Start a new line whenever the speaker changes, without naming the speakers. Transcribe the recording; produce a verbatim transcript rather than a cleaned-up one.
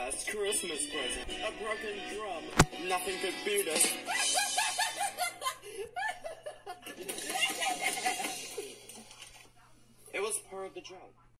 best Christmas present. A broken drum. Nothing could beat it. It was part of the joke.